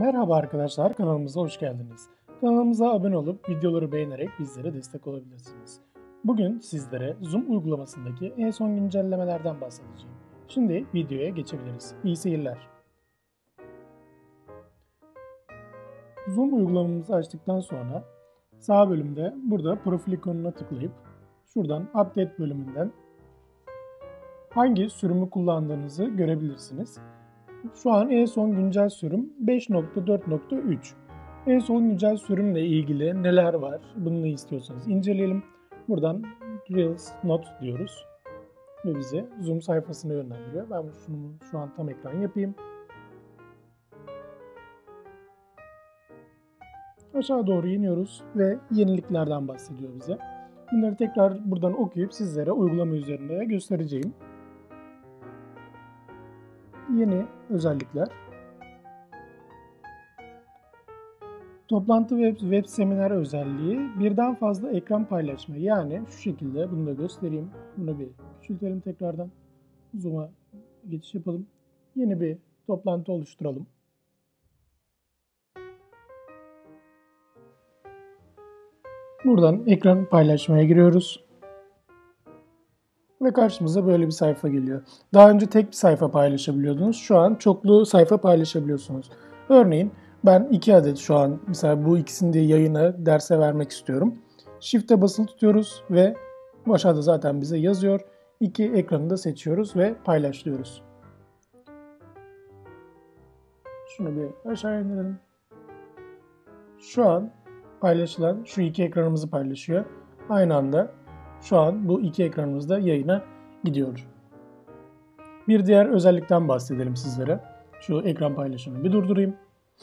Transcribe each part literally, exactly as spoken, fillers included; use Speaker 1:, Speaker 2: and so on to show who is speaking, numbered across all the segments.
Speaker 1: Merhaba arkadaşlar, kanalımıza hoş geldiniz. Kanalımıza abone olup videoları beğenerek bizlere destek olabilirsiniz. Bugün sizlere Zoom uygulamasındaki en son güncellemelerden bahsedeceğim. Şimdi videoya geçebiliriz. İyi seyirler. Zoom uygulamamızı açtıktan sonra sağ bölümde burada profil ikonuna tıklayıp şuradan Update bölümünden hangi sürümü kullandığınızı görebilirsiniz. Şu an en son güncel sürüm beş nokta dört nokta üç. En son güncel sürümle ilgili neler var? Bunu istiyorsanız inceleyelim. Buradan Reels Note diyoruz. Ve bizi Zoom sayfasına yönlendiriyor. Ben şunu şu an tam ekran yapayım. Aşağı doğru iniyoruz ve yeniliklerden bahsediyor bize. Bunları tekrar buradan okuyup sizlere uygulama üzerinde göstereceğim. Yeni özellikler. Toplantı web, web seminer özelliği birden fazla ekran paylaşma. Yani şu şekilde bunu da göstereyim. Bunu bir küçültelim tekrardan. Zoom'a geçiş yapalım. Yeni bir toplantı oluşturalım. Buradan ekran paylaşmaya giriyoruz. Ve karşımıza böyle bir sayfa geliyor. Daha önce tek bir sayfa paylaşabiliyordunuz. Şu an çoklu sayfa paylaşabiliyorsunuz. Örneğin ben iki adet şu an mesela bu ikisini de yayına, derse vermek istiyorum. Shift'e basılı tutuyoruz ve aşağıda zaten bize yazıyor. İki ekranı da seçiyoruz ve paylaş diyoruz. Şunu bir aşağı indirelim. Şu an paylaşılan şu iki ekranımızı paylaşıyor. Aynı anda şu an bu iki ekranımızda yayına gidiyor. Bir diğer özellikten bahsedelim sizlere. Şu ekran paylaşımını bir durdurayım.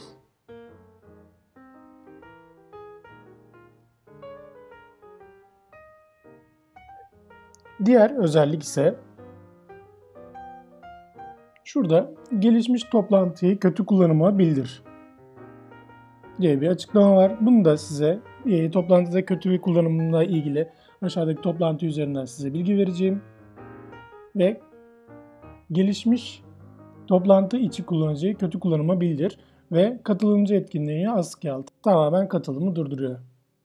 Speaker 1: Diğer özellik ise şurada gelişmiş toplantıyı kötü kullanıma bildir diye bir açıklama var. Bunu da size e, toplantıda kötü bir kullanımla ilgili aşağıdaki toplantı üzerinden size bilgi vereceğim. Ve gelişmiş toplantı içi kullanıcıyı kötü kullanıma bildir ve katılımcı etkinliği askıya al. Tamamen katılımı durduruyor.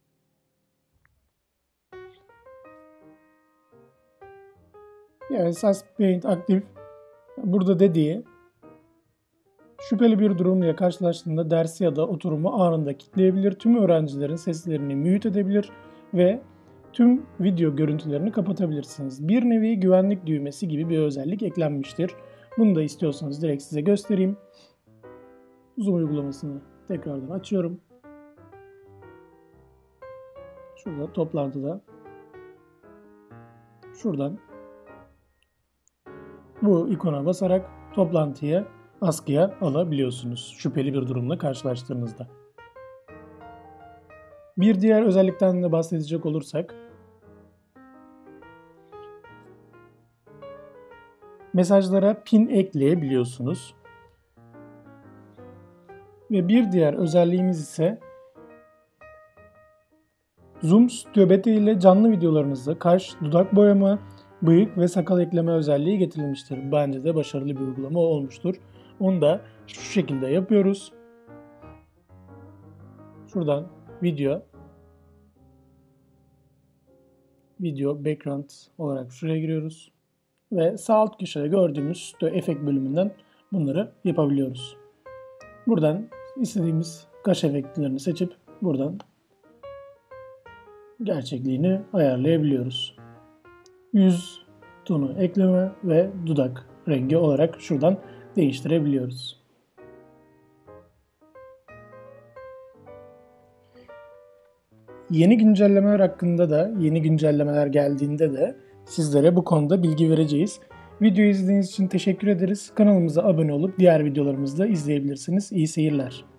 Speaker 1: Yani Suspend aktif burada dediği şüpheli bir durumla karşılaştığında dersi ya da oturumu anında kilitleyebilir, tüm öğrencilerin seslerini mute edebilir ve tüm video görüntülerini kapatabilirsiniz. Bir nevi güvenlik düğmesi gibi bir özellik eklenmiştir. Bunu da istiyorsanız direkt size göstereyim. Zoom uygulamasını tekrardan açıyorum. Şurada toplantıda şuradan bu ikona basarak toplantıyı askıya alabiliyorsunuz şüpheli bir durumla karşılaştığınızda. Bir diğer özellikten de bahsedecek olursak mesajlara pin ekleyebiliyorsunuz. Ve bir diğer özelliğimiz ise Zoom Studio Beta ile canlı videolarınızda kaş, dudak boyama, bıyık ve sakal ekleme özelliği getirilmiştir. Bence de başarılı bir uygulama olmuştur. Onu da şu şekilde yapıyoruz. Şuradan video, video background olarak şuraya giriyoruz. Ve sağ alt köşede gördüğümüz Studio Efekt bölümünden bunları yapabiliyoruz. Buradan istediğimiz kaş efektlerini seçip buradan gerçekliğini ayarlayabiliyoruz. Yüz tonu ekleme ve dudak rengi olarak şuradan değiştirebiliyoruz. Yeni güncellemeler hakkında da, yeni güncellemeler geldiğinde de sizlere bu konuda bilgi vereceğiz. Videoyu izlediğiniz için teşekkür ederiz. Kanalımıza abone olup diğer videolarımızı da izleyebilirsiniz. İyi seyirler.